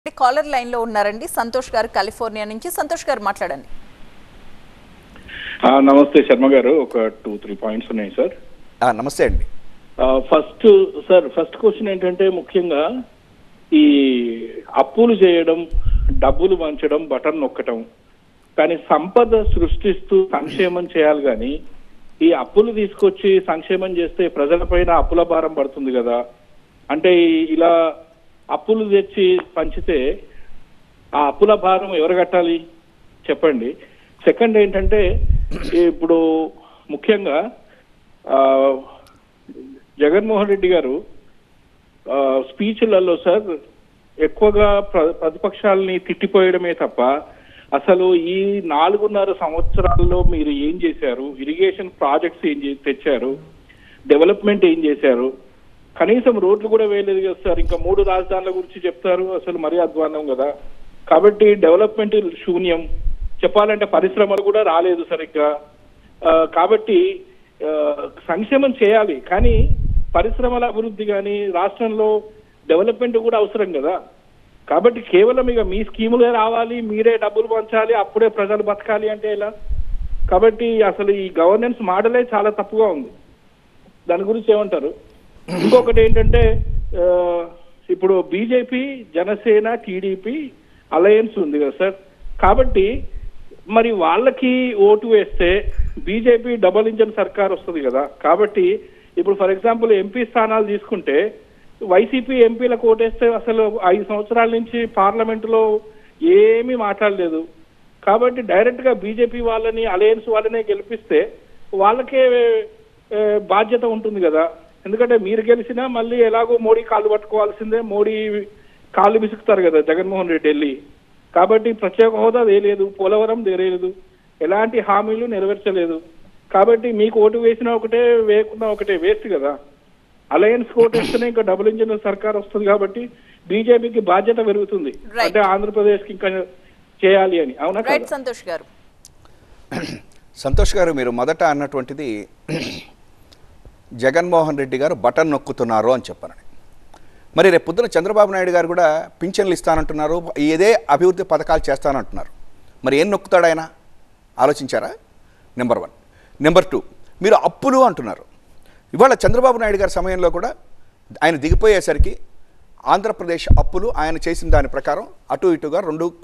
Caller line లో ఉన్నారండి సంతోష్ గారు కాలిఫోర్నియా నుంచి. సంతోష్ గారు మాట్లాడండి. నమస్తే శర్మ గారు, ఒక 2-3 పాయింట్స్ ఉన్నాయి సార్. నమస్తే అండి. ఫస్ట్ క్వశ్చన్ ఏంటంటే, ముఖ్యంగా ఈ అప్పులు చేయడం, డబ్బులు పంచడం, బటన్ నొక్కటం, కానీ సంపద సృష్టిస్తూ సంక్షేమం చేయాలి. కానీ ఈ అప్పులు తీసుకొచ్చి సంక్షేమం చేస్తే ప్రజలపైన అప్పుల భారం పడుతుంది కదా. అంటే ఇలా అప్పులు తెచ్చి పంచితే ఆ అప్పుల భారం ఎవరు కట్టాలి చెప్పండి. సెకండ్ ఏంటంటే, ఇప్పుడు ముఖ్యంగా జగన్మోహన్ రెడ్డి గారు స్పీచ్లలో సార్ ఎక్కువగా ప్రతిపక్షాలని తిట్టిపోయడమే తప్ప అసలు ఈ 4.5 సంవత్సరాల్లో మీరు ఏం చేశారు, ఇరిగేషన్ ప్రాజెక్ట్స్ ఏం తెచ్చారు, డెవలప్మెంట్ ఏం చేశారు, కనీసం రోడ్లు కూడా వేయలేదు కదా సార్. ఇంకా 3 రాజధానుల గురించి చెప్తారు, అసలు మరీ అధ్వానం కదా. కాబట్టి డెవలప్మెంట్ శూన్యం, చెప్పాలంటే పరిశ్రమలు కూడా రాలేదు సరిగ్గా. కాబట్టి సంక్షేమం చేయాలి, కానీ పరిశ్రమల అభివృద్ధి కానీ రాష్ట్రంలో డెవలప్మెంట్ కూడా అవసరం కదా. కాబట్టి కేవలం ఇక మీ స్కీములే రావాలి, మీరే డబ్బులు పంచాలి, అప్పుడే ప్రజలు బతకాలి అంటే ఎలా? కాబట్టి అసలు ఈ గవర్నెన్స్ మోడలే చాలా తప్పుగా ఉంది. దాని గురించి ఏమంటారు? ఇంకొకటి ఏంటంటే, ఇప్పుడు బీజేపీ, జనసేన, టీడీపీ అలయన్స్ ఉంది కదా సార్. కాబట్టి మరి వాళ్ళకి ఓటు వేస్తే బీజేపీ డబుల్ ఇంజన్ సర్కార్ వస్తుంది కదా. కాబట్టి ఇప్పుడు ఫర్ ఎగ్జాంపుల్ ఎంపీ స్థానాలు తీసుకుంటే వైసీపీ ఎంపీలకు ఓటేస్తే అసలు 5 సంవత్సరాల నుంచి పార్లమెంటులో ఏమీ మాట్లాడలేదు. కాబట్టి డైరెక్ట్ గా బీజేపీ వాళ్ళని, అలయన్స్ వాళ్ళనే గెలిపిస్తే వాళ్ళకే బాధ్యత ఉంటుంది కదా. ఎందుకంటే మీరు గెలిచినా మళ్ళీ ఎలాగో మోడీ కాళ్ళు పట్టుకోవాల్సిందే, మోడీ కాళ్ళు విసుకుతారు కదా జగన్మోహన్ రెడ్డి వెళ్ళి. కాబట్టి ప్రత్యేక హోదా వేయలేదు, పోలవరం వేయలేదు, ఎలాంటి హామీలు నెరవేర్చలేదు. కాబట్టి మీకు ఓటు వేసినా ఒకటే, వేయకున్నా ఒకటే, వేస్ట్ కదా. అలయన్స్ ఓటు వేస్తేనే ఇంకా డబుల్ ఇంజిన్ సర్కార్ వస్తుంది. కాబట్టి బీజేపీకి బాధ్యత పెరుగుతుంది, అంటే ఆంధ్రప్రదేశ్ కి ఇంకా చేయాలి అని. అవునా సంతోష్ గారు, మీరు మొదట అన్నటువంటిది జగన్మోహన్ రెడ్డి గారు బటన్ నొక్కుతున్నారు అని చెప్పారని. మరి రేపు పొద్దున చంద్రబాబు నాయుడు గారు కూడా పింఛన్లు ఇస్తానంటున్నారు, ఏదే అభివృద్ధి పథకాలు చేస్తానంటున్నారు. మరి ఏం నొక్కుతాడు ఆయన ఆలోచించారా? నెంబర్ 1. నెంబర్ 2, మీరు అప్పులు అంటున్నారు. ఇవాళ చంద్రబాబు నాయుడు గారి సమయంలో కూడా ఆయన దిగిపోయేసరికి ఆంధ్రప్రదేశ్ అప్పులు ఆయన చేసిన దాని ప్రకారం అటు ఇటుగా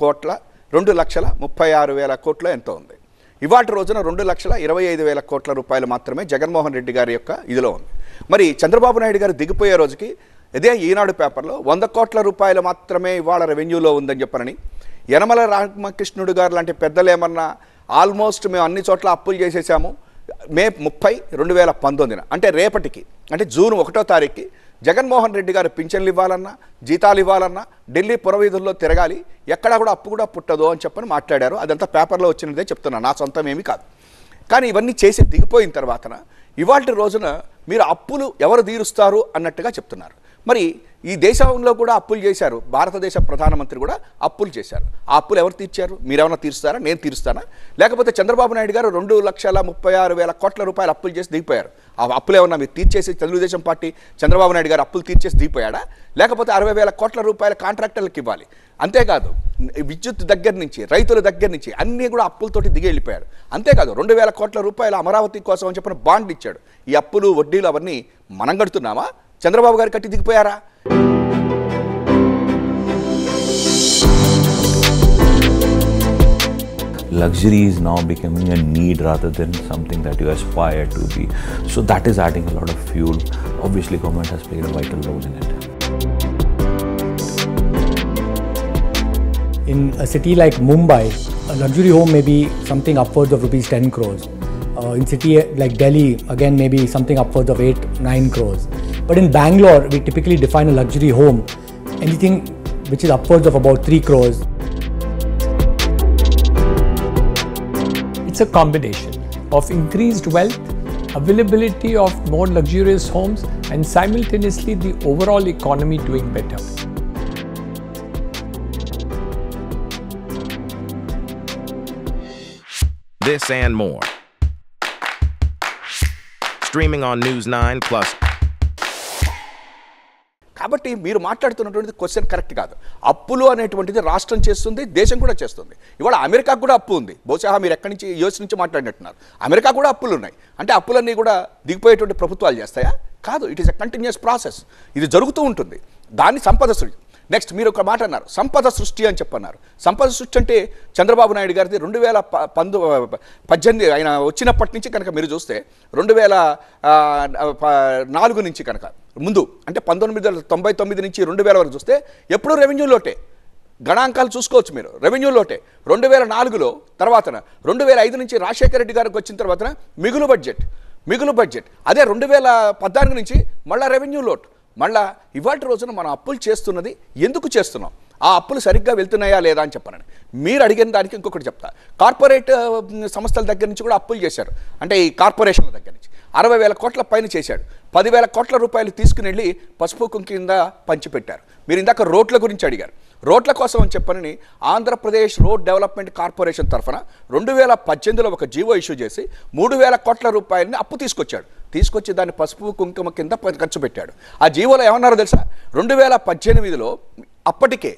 2,36,000 కోట్ల ఎంతో ఉంది. ఇవాటి రోజున 2,25,000 కోట్ల రూపాయలు మాత్రమే జగన్మోహన్ రెడ్డి గారి యొక్క ఇదిలో ఉంది. మరి చంద్రబాబు నాయుడు గారు దిగిపోయే రోజుకి ఇదే ఈనాడు పేపర్లో 100 కోట్ల రూపాయలు మాత్రమే ఇవాళ రెవెన్యూలో ఉందని చెప్పనని, యనమల రామకృష్ణుడు గారు లాంటి పెద్దలు ఏమన్నా ఆల్మోస్ట్ మేము అన్ని చోట్ల అప్పులు చేసేసాము, మే 30, 2019 అంటే రేపటికి, అంటే జూన్ 1వ తారీఖుకి జగన్మోహన్ రెడ్డి గారు పింఛన్లు ఇవ్వాలన్నా, జీతాలు ఇవ్వాలన్నా ఢిల్లీ పురవీధుల్లో తిరగాలి, ఎక్కడా కూడా అప్పు కూడా పుట్టదు అని చెప్పని మాట్లాడారు. అదంతా పేపర్లో వచ్చినదే చెప్తున్నా, నా సొంతం ఏమీ కాదు. కానీ ఇవన్నీ చేసి దిగిపోయిన తర్వాతన ఇవాళ రోజున మీరు అప్పులు ఎవరు తీరుస్తారు అన్నట్టుగా చెప్తున్నారు. మరి ఈ దేశంలో కూడా అప్పులు చేశారు, భారతదేశ ప్రధానమంత్రి కూడా అప్పులు చేశారు. ఆ అప్పులు ఎవరు తీర్చారు? మీరేమన్నా తీరుస్తారా? నేను తీరుస్తానా? లేకపోతే చంద్రబాబు నాయుడు గారు 2,36,000 కోట్ల రూపాయలు అప్పులు చేసి దిగిపోయారు. ఆ అప్పులు ఏమన్నా మీరు తీర్చేసి, తెలుగుదేశం పార్టీ చంద్రబాబు నాయుడు గారు అప్పులు తీర్చేసి దిగిపోయాడా? లేకపోతే 60,000 కోట్ల రూపాయల కాంట్రాక్టర్లకు ఇవ్వాలి. అంతేకాదు విద్యుత్ దగ్గర నుంచి, రైతుల దగ్గర నుంచి అన్నీ కూడా అప్పులతోటి దిగి వెళ్ళిపోయాడు. అంతేకాదు 2,000 కోట్ల రూపాయల అమరావతి కోసం అని చెప్పిన బాండ్ ఇచ్చాడు. ఈ అప్పులు, వడ్డీలు అవన్నీ మనం కడుతున్నామా? చంద్రబాబు గారు కట్టి దిగిపోయారా? Luxury is now becoming a need rather than something that you aspire to be. So that is adding a lot of fuel. Obviously, government has played a vital role in it. In a city like Mumbai, a luxury home may be something upwards of rupees 10 crores. In city like Delhi, again maybe something upwards of 8-9 crores. But in Bangalore, we typically define a luxury home, anything which is upwards of about 3 crores. It's a combination of increased wealth, availability of more luxurious homes, and simultaneously the overall economy doing better. This and more. Streaming on News 9 Plus. కాబట్టి మీరు మాట్లాడుతున్నటువంటిది question correct కాదు. అప్పులు అనేటువంటిది రాష్ట్రం చేస్తుంది, దేశం కూడా చేస్తుంది. ఇవాళ అమెరికాకు కూడా అప్పు ఉంది. బహుశా మీరు ఎక్కడి నుంచి యూఎస్ నుంచి మాట్లాడినట్టున్నారు. అమెరికా కూడా అప్పులు ఉన్నాయి. అంటే అప్పులన్నీ కూడా దిగిపోయేటువంటి ప్రభుత్వాలు చేస్తాయా? కాదు. It is a continuous process. ఇది జరుగుతూ ఉంటుంది. దాన్ని సంపద సృష్టి. నెక్స్ట్ మీరు ఒక మాట అన్నారు, సంపద సృష్టి అని చెప్పన్నారు. సంపద సృష్టి అంటే చంద్రబాబు నాయుడు గారిది 2018 ఆయన వచ్చినప్పటి నుంచి కనుక మీరు చూస్తే 2004 నుంచి కనుక ముందు అంటే 1999 నుంచి 2000 వరకు చూస్తే ఎప్పుడూ రెవెన్యూ లోటే. గణాంకాలు చూసుకోవచ్చు మీరు. రెవెన్యూ లోటే. 2004లో తర్వాత 2005 నుంచి రాజశేఖర రెడ్డి గారికి వచ్చిన తర్వాత మిగులు బడ్జెట్. అదే 2014 నుంచి మళ్ళీ రెవెన్యూ లోటు. మళ్ళా ఇవాటి రోజున మనం అప్పులు చేస్తున్నది ఎందుకు చేస్తున్నాం, ఆ అప్పులు సరిగ్గా వెళ్తున్నాయా లేదా అని చెప్పానండి. మీరు అడిగిన దానికి ఇంకొకటి చెప్తా. కార్పొరేట్ సంస్థల దగ్గర నుంచి కూడా అప్పులు చేశారు. అంటే ఈ కార్పొరేషన్ల దగ్గర నుంచి 60,000 కోట్ల పైన చేశాడు. 10,000 కోట్ల రూపాయలు తీసుకుని వెళ్ళి పసుపు కింద పంచిపెట్టారు. మీరు ఇందాక రోడ్ల గురించి అడిగారు. రోడ్ల కోసం అని చెప్పని ఆంధ్రప్రదేశ్ రోడ్ డెవలప్మెంట్ కార్పొరేషన్ తరఫున 2018లో ఒక జీవో ఇష్యూ చేసి 3,000 కోట్ల రూపాయలని అప్పు తీసుకొచ్చి దాన్ని పసుపు కుంకుమ కింద ఖర్చు పెట్టాడు. ఆ జీవోలో ఏమన్నారో తెలుసా? 2018లో అప్పటికే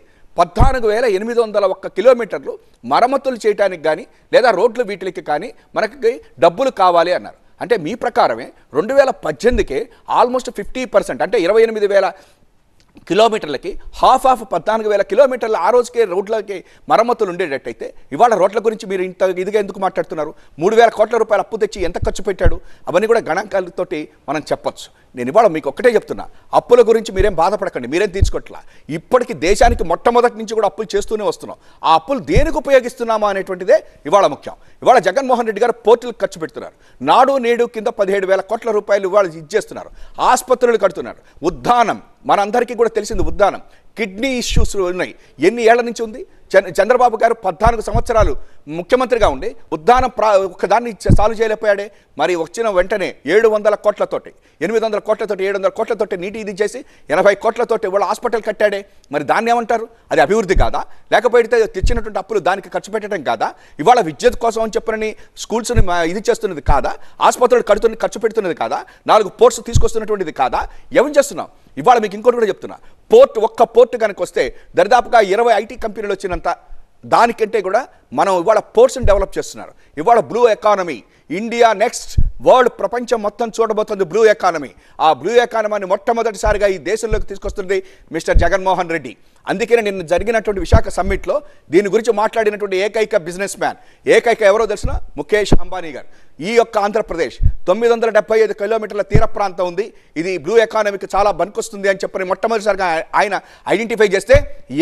14,801 కిలోమీటర్లు మరమ్మతులు చేయడానికి కానీ లేదా రోడ్లు వీటికి కానీ మనకి డబ్బులు కావాలి అన్నారు. అంటే మీ ప్రకారమే 2018కే ఆల్మోస్ట్ 50% అంటే 28,000 కిలోమీటర్లకి హాఫ్ 14,000 కిలోమీటర్ల ఆ రోజుకే రోడ్లకి మరమ్మతులు ఉండేటట్టయితే ఇవాళ రోడ్ల గురించి మీరు ఇంత ఇదిగా ఎందుకు మాట్లాడుతున్నారు? 3,000 కోట్ల రూపాయలు అప్పు తెచ్చి ఎంత ఖర్చు పెట్టాడు అవన్నీ కూడా గణాంకాలతోటి మనం చెప్పొచ్చు. నేను ఇవాళ మీకు ఒక్కటే చెప్తున్నా, అప్పుల గురించి మీరేం బాధపడకండి, మీరేం తీసుకోవట్లా. ఇప్పటికి దేశానికి మొట్టమొదటి నుంచి కూడా అప్పులు చేస్తూనే వస్తున్నాం. ఆ అప్పులు దేనికి ఉపయోగిస్తున్నామా అనేటువంటిదే ఇవాళ ముఖ్యం. ఇవాళ జగన్మోహన్ రెడ్డి గారు పోర్టులకు ఖర్చు పెడుతున్నారు. నాడు నేడు కింద 17,000 కోట్ల రూపాయలు ఇవాళ ఇచ్చేస్తున్నారు. ఆసుపత్రులు కడుతున్నారు. ఉద్దానం మనందరికీ కూడా తెలిసింది. ఉద్దానం కిడ్నీ ఇష్యూస్ ఉన్నాయి. ఎన్ని ఏళ్ల నుంచి ఉంది? చంద్రబాబు గారు 14 సంవత్సరాలు ముఖ్యమంత్రిగా ఉండి ఉద్దానం ఒకదాన్ని సాల్వ్ చేయలేకపోయాడే. మరి వచ్చిన వెంటనే 700 కోట్లతోటి 800 కోట్లతోటి 700 కోట్లతోటి నీటి ఇది చేసి 80 కోట్లతోటి వాళ్ళు హాస్పిటల్ కట్టాడే. మరి దాన్ని ఏమంటారు? అది అభివృద్ధి కాదా? లేకపోతే తెచ్చినటువంటి అప్పులు దానికి ఖర్చు పెట్టడం కాదా? ఇవాళ విద్యుత్ కోసం అని చెప్పని స్కూల్స్ని ఇది చేస్తున్నది కాదా? ఆసుపత్రులు ఖర్చు పెడుతున్నది కాదా? 4 పోర్ట్స్ తీసుకొస్తున్నటువంటిది కాదా? ఏం చేస్తున్నాం? ఇవాళ మీకు ఇంకోటి కూడా చెప్తున్నా. ఒక్క పోర్ట్ కనుక వస్తే దరిదాపుగా 20 ఐటీ కంపెనీలు వచ్చినంత దానికంటే కూడా మనం ఇవాళ పోర్ట్స్ని డెవలప్ చేస్తున్నారు. ఇవాళ blue economy India next world ప్రపంచం మొత్తం చూడబోతుంది బ్లూ ఎకానమీ. ఆ బ్లూ ఎకానమీని మొట్టమొదటిసారిగా ఈ దేశంలోకి తీసుకొస్తుంది మిస్టర్ జగన్మోహన్ రెడ్డి. అందుకనే నిన్న జరిగినటువంటి విశాఖ సమ్మిట్లో దీని గురించి మాట్లాడినటువంటి ఏకైక బిజినెస్ మ్యాన్ ఎవరో తెలిసిన ముఖేష్ అంబానీ గారు. ఈ యొక్క ఆంధ్రప్రదేశ్ 975 కిలోమీటర్ల తీర ప్రాంతం ఉంది. ఇది బ్లూ ఎకానమీకి చాలా బనికొస్తుంది అని చెప్పని మొట్టమొదటిసారిగా ఆయన ఐడెంటిఫై చేస్తే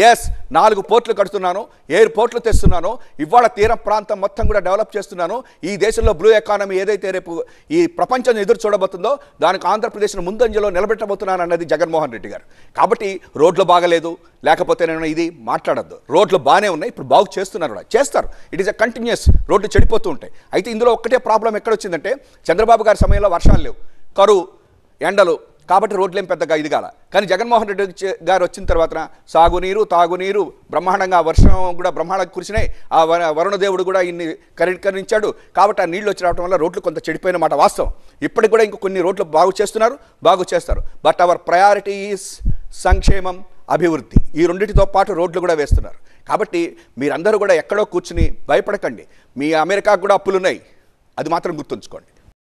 4 పోర్ట్లు కడుతున్నాను, 7 పోర్ట్లు తెస్తున్నాను, ఇవాళ తీర ప్రాంతం మొత్తం కూడా డెవలప్ చేస్తున్నాను. ఈ దేశంలో బ్లూ ఎకానమీ ఏదైతే రేపు ఈ ప్రపంచం ఎదురు చూడబోతుందో దానికి ఆంధ్రప్రదేశ్ను ముందంజలో నిలబెట్టబోతున్నాను అన్నది జగన్మోహన్ రెడ్డి గారు. కాబట్టి రోడ్లు బాగలేదు లేకపోతే నేను ఇది మాట్లాడద్దు. రోడ్లు బాగానే ఉన్నాయి, ఇప్పుడు బాగు చేస్తారు. It is a continuous. రోడ్లు చెడిపోతూ ఉంటాయి. అయితే ఇందులో ఒక్కటే ప్రాబ్లం ఎక్కడొచ్చిందంటే చంద్రబాబు గారి సమయంలో వర్షాలు లేవు, కరువు, ఎండలు, కాబట్టి రోడ్లు ఏం పెద్దగా ఇది కాల. కానీ జగన్మోహన్ రెడ్డి గారు వచ్చిన తర్వాత సాగునీరు తాగునీరు బ్రహ్మాండంగా వర్షం కూడా బ్రహ్మాండంగా కురిసినాయి. ఆ వరుణదేవుడు కూడా ఇన్ని కరుణించాడు. కాబట్టి ఆ నీళ్లు వచ్చి రావడం వల్ల రోడ్లు కొంత చెడిపోయిన మాట వాస్తవం. ఇప్పటికి కూడా ఇంకో కొన్ని రోడ్లు బాగు చేస్తారు. బట్ అవర్ ప్రయారిటీ ఈజ్ సంక్షేమం, అభివృద్ధి. ఈ రెండింటితో పాటు రోడ్లు కూడా వేస్తున్నారు. కాబట్టి మీరందరూ కూడా ఎక్కడో కూర్చుని భయపడకండి. మీ అమెరికాకు కూడా అప్పులున్నాయి, అది మాత్రం గుర్తుంచుకోండి.